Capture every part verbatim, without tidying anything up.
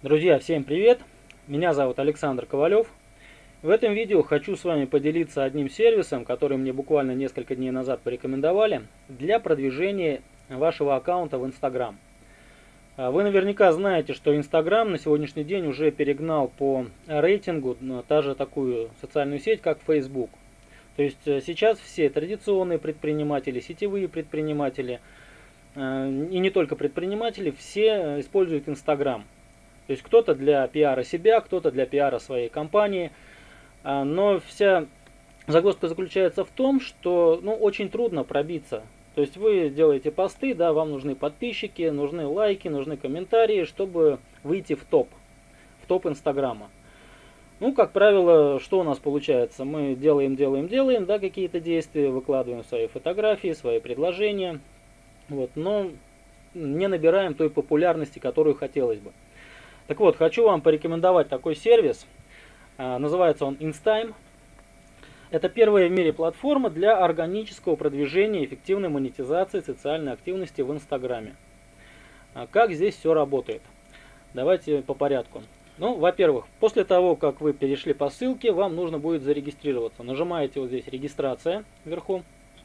Друзья, всем привет! Меня зовут Александр Ковалев. В этом видео хочу с вами поделиться одним сервисом, который мне буквально несколько дней назад порекомендовали для продвижения вашего аккаунта в Instagram. Вы наверняка знаете, что Instagram на сегодняшний день уже перегнал по рейтингу та же такую социальную сеть, как Facebook. То есть сейчас все традиционные предприниматели, сетевые предприниматели и не только предприниматели, все используют Instagram. То есть кто-то для пиара себя, кто-то для пиара своей компании. Но вся загвоздка заключается в том, что ну, очень трудно пробиться. То есть вы делаете посты, да, вам нужны подписчики, нужны лайки, нужны комментарии, чтобы выйти в топ, в топ Инстаграма. Ну, как правило, что у нас получается? Мы делаем, делаем, делаем, да, какие-то действия, выкладываем свои фотографии, свои предложения, вот, но не набираем той популярности, которую хотелось бы. Так вот, хочу вам порекомендовать такой сервис. Называется он Instime. Это первая в мире платформа для органического продвижения и эффективной монетизации социальной активности в Инстаграме. Как здесь все работает? Давайте по порядку. Ну, во-первых, после того, как вы перешли по ссылке, вам нужно будет зарегистрироваться. Нажимаете вот здесь «Регистрация» вверху.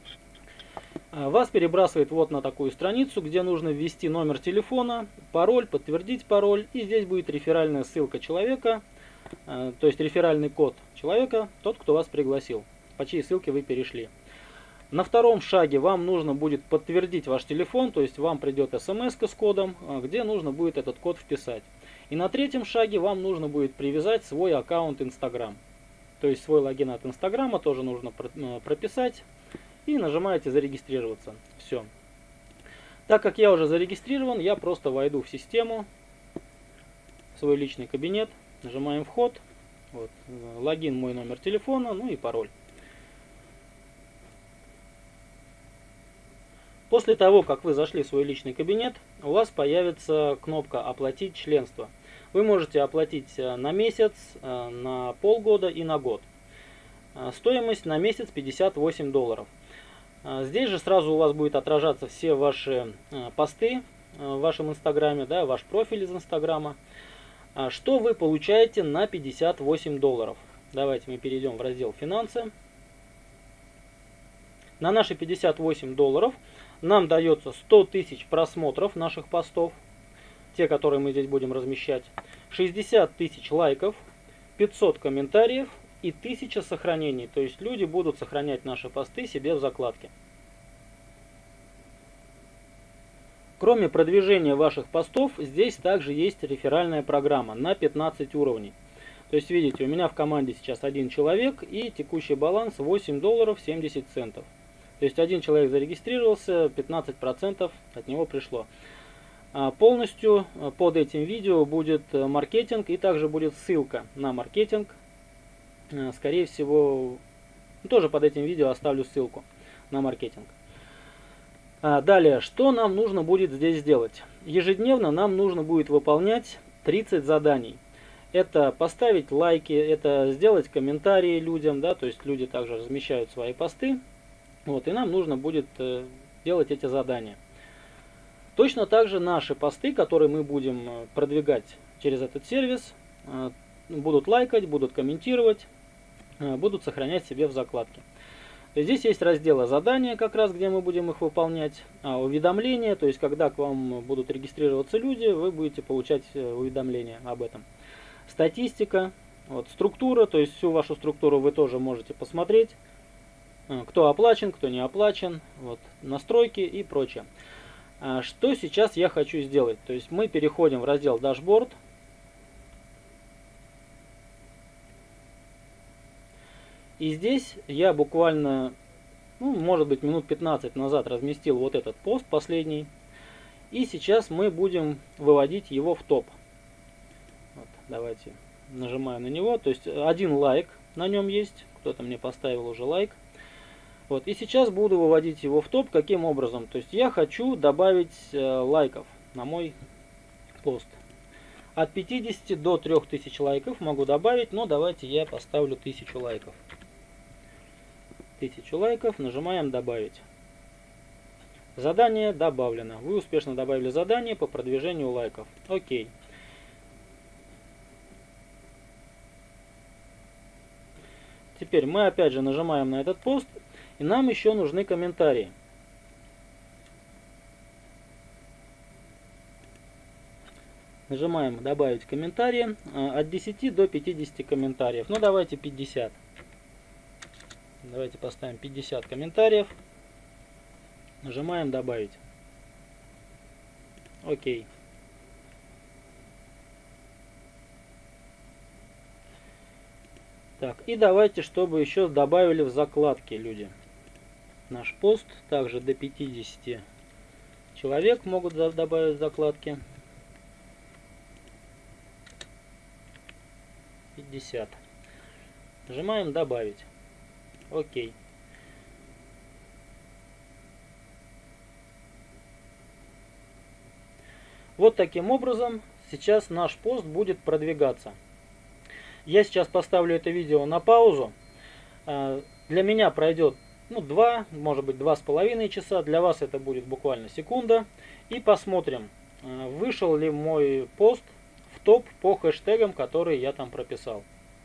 Вас перебрасывает вот на такую страницу, где нужно ввести номер телефона, пароль, подтвердить пароль. И здесь будет реферальная ссылка человека, то есть реферальный код человека, тот, кто вас пригласил, по чьей ссылке вы перешли. На втором шаге вам нужно будет подтвердить ваш телефон, то есть вам придет смс с кодом, где нужно будет этот код вписать. И на третьем шаге вам нужно будет привязать свой аккаунт Instagram. То есть свой логин от Инстаграма тоже нужно прописать. И нажимаете «Зарегистрироваться». Все. Так как я уже зарегистрирован, я просто войду в систему, в свой личный кабинет, нажимаем «Вход», вот, логин, мой номер телефона, ну и пароль. После того, как вы зашли в свой личный кабинет, у вас появится кнопка «Оплатить членство». Вы можете оплатить на месяц, на полгода и на год. Стоимость на месяц пятьдесят восемь долларов. Здесь же сразу у вас будет отражаться все ваши посты в вашем инстаграме, да, ваш профиль из инстаграма. Что вы получаете на пятьдесят восемь долларов? Давайте мы перейдем в раздел «Финансы». На наши пятьдесят восемь долларов нам дается сто тысяч просмотров наших постов, те, которые мы здесь будем размещать, шестьдесят тысяч лайков, пятьсот комментариев и тысяча сохранений. То есть люди будут сохранять наши посты себе в закладке. Кроме продвижения ваших постов, здесь также есть реферальная программа на пятнадцать уровней. То есть видите, у меня в команде сейчас один человек и текущий баланс восемь долларов семьдесят центов. То есть один человек зарегистрировался, пятнадцать процентов от него пришло. Полностью под этим видео будет маркетинг и также будет ссылка на маркетинг. Скорее всего, тоже под этим видео оставлю ссылку на маркетинг. Далее, что нам нужно будет здесь сделать? Ежедневно нам нужно будет выполнять тридцать заданий. Это поставить лайки, это сделать комментарии людям, да, то есть люди также размещают свои посты. Вот, и нам нужно будет делать эти задания. Точно так же наши посты, которые мы будем продвигать через этот сервис, будут лайкать, будут комментировать, будут сохранять себе в закладке. Здесь есть разделы задания, как раз где мы будем их выполнять, а уведомления, то есть когда к вам будут регистрироваться люди, вы будете получать уведомления об этом. Статистика, вот, структура, то есть всю вашу структуру вы тоже можете посмотреть, кто оплачен, кто не оплачен, вот, настройки и прочее. Что сейчас я хочу сделать? То есть мы переходим в раздел «Дашборд». И здесь я буквально, ну, может быть, минут пятнадцать назад разместил вот этот пост последний. И сейчас мы будем выводить его в топ. Вот, давайте нажимаю на него. То есть один лайк на нем есть. Кто-то мне поставил уже лайк. Вот, и сейчас буду выводить его в топ. Каким образом? То есть я хочу добавить э, лайков на мой пост. От пятидесяти до трёх тысяч лайков могу добавить, но давайте я поставлю тысячу лайков. тысячу лайков, нажимаем «Добавить». Задание добавлено. Вы успешно добавили задание по продвижению лайков. Окей. Теперь мы опять же нажимаем на этот пост, и нам еще нужны комментарии. Нажимаем «Добавить комментарии». От десяти до пятидесяти комментариев. Ну, давайте пятьдесят. Давайте поставим пятьдесят комментариев. Нажимаем «Добавить». Окей. Так, и давайте, чтобы еще добавили в закладки люди. Наш пост также до пятидесяти человек могут добавить закладки. пятьдесят. Нажимаем «Добавить». Окей. Вот таким образом сейчас наш пост будет продвигаться. Я сейчас поставлю это видео на паузу. Для меня пройдет ну, два, может быть два с половиной часа. Для вас это будет буквально секунда. И посмотрим, вышел ли мой пост в топ по хэштегам, которые я там прописал.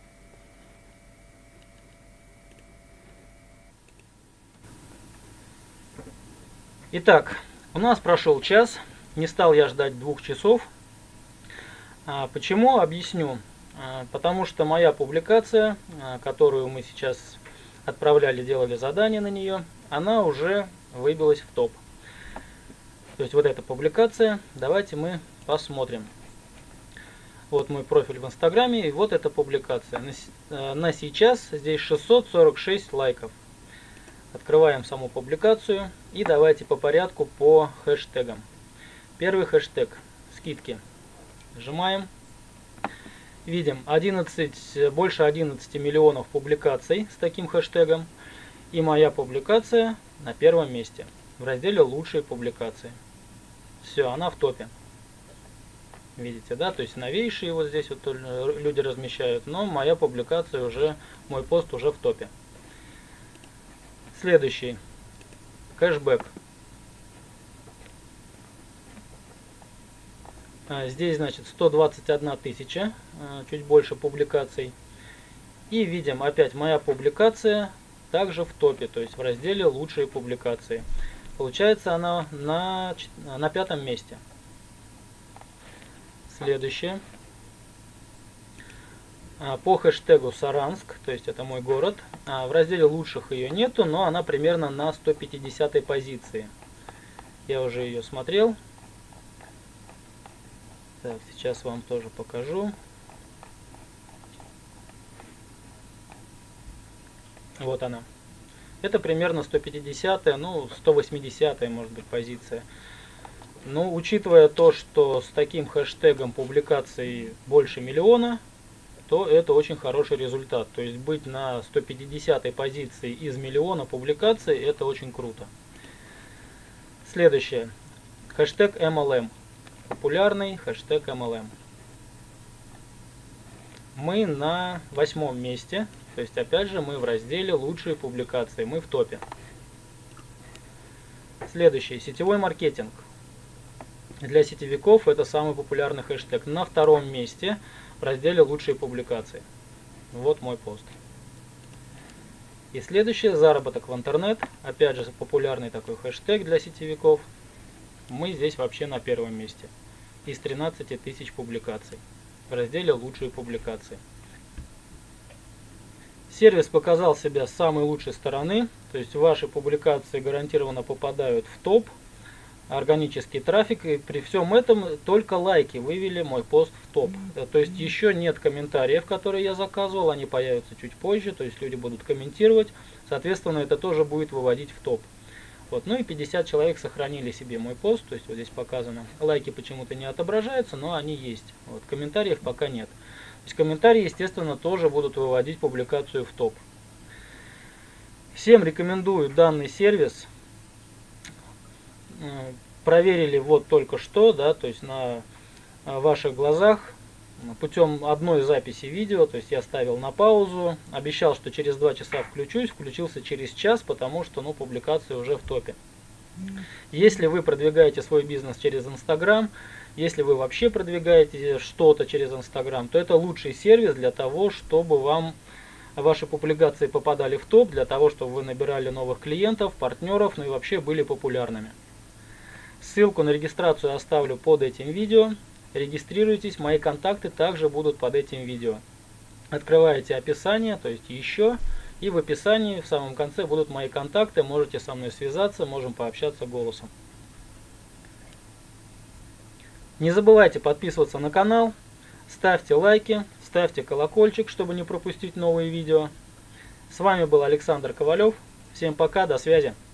Итак, у нас прошел час. Не стал я ждать двух часов. А, почему? Объясню. А, потому что моя публикация, а, которую мы сейчас отправляли, делали задание на нее, она уже выбилась в топ. То есть вот эта публикация. Давайте мы посмотрим. Вот мой профиль в Инстаграме, и вот эта публикация. На, на сейчас здесь шестьсот сорок шесть лайков. Открываем саму публикацию и давайте по порядку по хэштегам. Первый хэштег – скидки. Нажимаем. Видим одиннадцать, больше одиннадцати миллионов публикаций с таким хэштегом. И моя публикация на первом месте в разделе «Лучшие публикации». Все, она в топе. Видите, да? То есть новейшие вот здесь вот люди размещают, но моя публикация уже, мой пост уже в топе. Следующий. Кэшбэк. Здесь, значит, сто двадцать одна тысяча, чуть больше публикаций. И видим, опять моя публикация также в топе, то есть в разделе «Лучшие публикации». Получается она на, на пятом месте. Следующее. По хэштегу Саранск, то есть это мой город. В разделе лучших ее нету, но она примерно на сто пятидесятой позиции. Я уже ее смотрел. Так, сейчас вам тоже покажу. Вот она. Это примерно сто пятидесятая, ну сто восьмидесятая может быть позиция. Но учитывая то, что с таким хэштегом публикаций больше миллиона, то это очень хороший результат. То есть быть на сто пятидесятой позиции из миллиона публикаций, это очень круто. Следующее. Хэштег эм эл эм. Популярный хэштег эм эл эм. Мы на восьмом месте. То есть опять же мы в разделе «Лучшие публикации». Мы в топе. Следующий. Сетевой маркетинг. Для сетевиков это самый популярный хэштег. На втором месте в разделе «Лучшие публикации». Вот мой пост. И следующее, заработок в интернет. Опять же популярный такой хэштег для сетевиков. Мы здесь вообще на первом месте. Из тринадцати тысяч публикаций. В разделе «Лучшие публикации». Сервис показал себя с самой лучшей стороны. То есть ваши публикации гарантированно попадают в топ. Органический трафик, и при всем этом только лайки вывели мой пост в топ. То есть еще нет комментариев, которые я заказывал, они появятся чуть позже, то есть люди будут комментировать, соответственно это тоже будет выводить в топ. Вот. Ну и пятьдесят человек сохранили себе мой пост, то есть вот здесь показано. Лайки почему-то не отображаются, но они есть. Вот. Комментариев пока нет. То есть комментарии, естественно, тоже будут выводить публикацию в топ. Всем рекомендую данный сервис. Проверили вот только что, да, то есть на ваших глазах, путем одной записи видео, то есть я ставил на паузу, обещал, что через два часа включусь, включился через час, потому что, ну, публикация уже в топе. Если вы продвигаете свой бизнес через Инстаграм, если вы вообще продвигаете что-то через Инстаграм, то это лучший сервис для того, чтобы вам ваши публикации попадали в топ, для того, чтобы вы набирали новых клиентов, партнеров, ну и вообще были популярными. Ссылку на регистрацию оставлю под этим видео. Регистрируйтесь, мои контакты также будут под этим видео. Открываете описание, то есть еще, и в описании в самом конце будут мои контакты, можете со мной связаться, можем пообщаться голосом. Не забывайте подписываться на канал, ставьте лайки, ставьте колокольчик, чтобы не пропустить новые видео. С вами был Александр Ковалев. Всем пока, до связи.